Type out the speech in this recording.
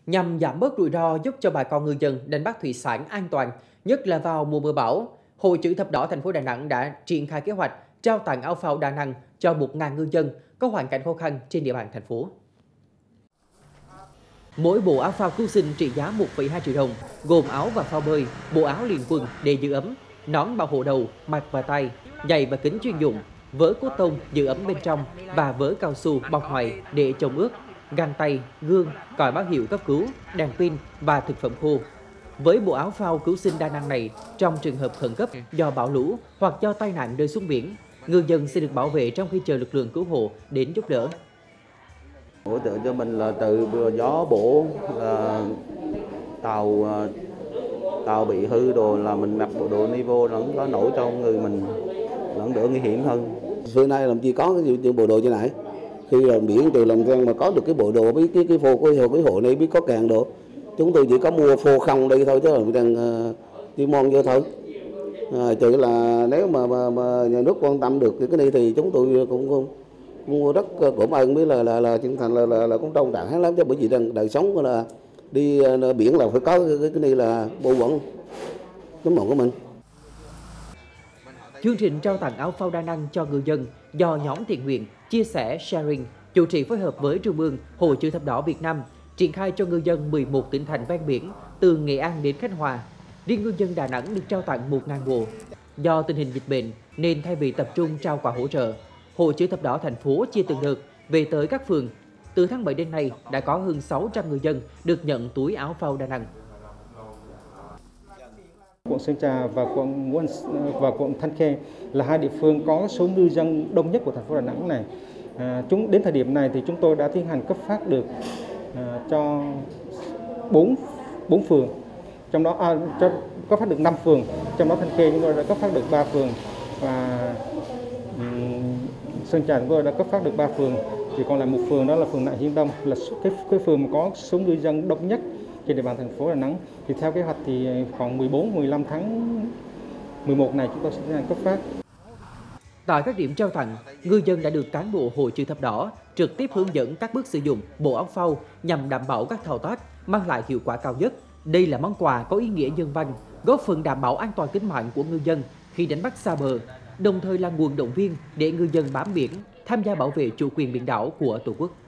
Nhằm giảm bớt rủi ro giúp cho bà con ngư dân đánh bắt thủy sản an toàn, nhất là vào mùa mưa bão, Hội Chữ thập đỏ thành phố Đà Nẵng đã triển khai kế hoạch trao tặng áo phao đa năng cho 1.000 ngư dân có hoàn cảnh khó khăn trên địa bàn thành phố. Mỗi bộ áo phao cứu sinh trị giá 1,2 triệu đồng, gồm áo và phao bơi, bộ áo liền quần để giữ ấm, nón bảo hộ đầu, mặt và tay, giày và kính chuyên dụng, vớ cốt tông giữ ấm bên trong và vớ cao su bọc ngoài để chống ướt, găng tay, gương, còi báo hiệu cấp cứu, đèn pin và thực phẩm khô. Với bộ áo phao cứu sinh đa năng này, trong trường hợp khẩn cấp do bão lũ hoặc do tai nạn rơi xuống biển, ngư dân sẽ được bảo vệ trong khi chờ lực lượng cứu hộ đến giúp đỡ. Hỗ trợ cho mình là từ gió bổ, là tàu bị hư đồ là mình mặc bộ đồ nivo nó có nổi trong người mình, nó đỡ nguy hiểm hơn. Xưa nay làm chi có cái bộ đồ như này, khi làm biển từ làm răng mà có được cái bộ đồ với cái phô cái hộ này biết có càng đồ, chúng tôi chỉ có mua phô không đây thôi chứ là đang đi mon vô thôi. Chứ là nếu mà nhà nước quan tâm được cái này thì chúng tôi cũng rất cảm ơn, với là chân thành là cũng trân trọng lắm, chứ bởi vì đời sống là đi biển là phải có cái này là bộ phận tấm lòng của mình. Chương trình trao tặng áo phao đa năng cho ngư dân do nhóm thiện nguyện Chia sẻ Sharing chủ trì phối hợp với Trung ương Hội Chữ thập đỏ Việt Nam triển khai cho ngư dân 11 tỉnh thành ven biển từ Nghệ An đến Khánh Hòa. Riêng ngư dân Đà Nẵng được trao tặng 1.000 bộ. Do tình hình dịch bệnh nên thay vì tập trung trao quà hỗ trợ, Hội Chữ thập đỏ thành phố chia từng đợt về tới các phường. Từ tháng 7 đến nay đã có hơn 600 người dân được nhận túi áo phao đa năng. Quận Sơn Trà và quận Thanh Khê là hai địa phương có số ngư dân đông nhất của thành phố Đà Nẵng này. Đến thời điểm này thì chúng tôi đã tiến hành cấp phát được cho 4 phường, trong đó cấp phát được 5 phường, trong đó Thanh Khê chúng tôi đã cấp phát được 3 phường và Sơn Trà chúng tôi đã cấp phát được 3 phường, chỉ còn lại một phường đó là phường Nại Hiên Đông, là cái phường mà có số ngư dân đông nhất trên địa bàn thành phố Đà Nẵng. Thì theo kế hoạch thì khoảng 14-15 tháng 11 này chúng tôi sẽ tiến hành cấp phát. Tại các điểm trao tặng, ngư dân đã được cán bộ Hội Chữ thập đỏ trực tiếp hướng dẫn các bước sử dụng bộ áo phao nhằm đảm bảo các thao tác mang lại hiệu quả cao nhất. Đây là món quà có ý nghĩa nhân văn, góp phần đảm bảo an toàn tính mạng của ngư dân khi đánh bắt xa bờ, đồng thời là nguồn động viên để ngư dân bám biển, tham gia bảo vệ chủ quyền biển đảo của Tổ quốc.